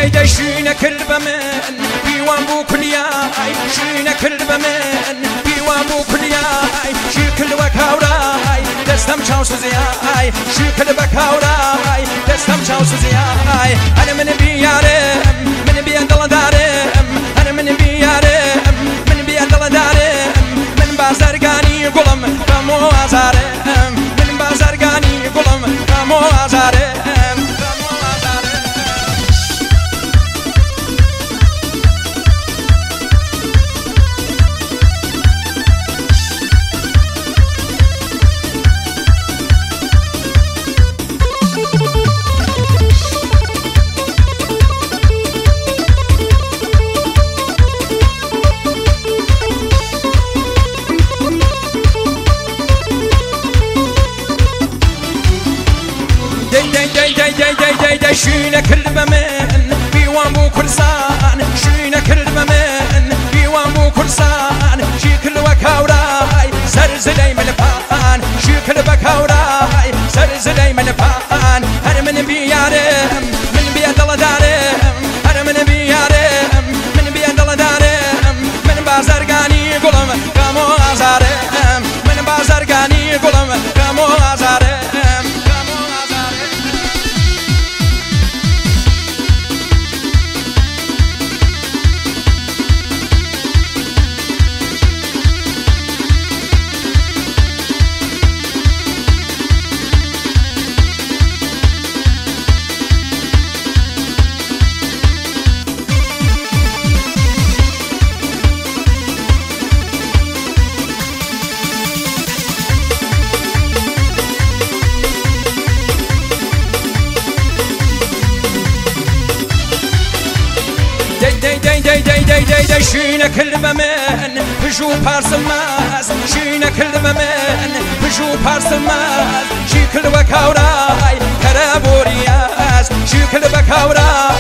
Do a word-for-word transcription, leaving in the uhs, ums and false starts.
دەی دەی شوینە کرد بە من پیوان بوو کولیای شوینە کرد بە من پیوان بوو کولیای شیر کرد بە کاورای دەستەم چاو سوزیای شیر کرد بە کاورای دەستەم چاو سوزیای هەر من بیارم من بیان دڵەدارم هەر من بیارم من بیان دڵەدارم من بازرگانی گوڵم بەمۆ ئازارم من بازرگانی گوڵم بەمۆ ئازارم شوینە کرد بە من پیوان بوو کورسان شوینە کرد بە من پیوان بوو کورسان شی کرد وە کاورای سەر زلەی ملپان شی کرد بە کاورای سەر زلەی ملپان هەر من بیارم من بیان دڵەدارم هەر من بیارم من بیان دڵەدارم من بازرگانی گوڵم کەمۆ ئازارم من بازرگانی گوڵم کەمۆ ئازارم شوینە کرد بە من پژ و پارسم ماز شوینە کرد بە من پژ و پارسم ماز شی کرد بە کاورای کەرە بۆریاز شی کرد بە کاورای